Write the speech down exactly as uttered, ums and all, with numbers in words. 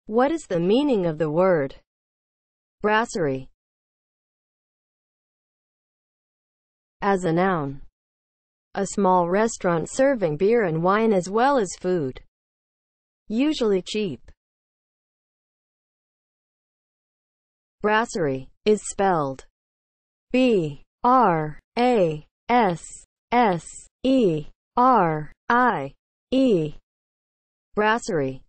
What is the meaning of the word brasserie? As a noun, a small restaurant serving beer and wine as well as food, usually cheap. Brasserie is spelled B R A S S E R I E. Brasserie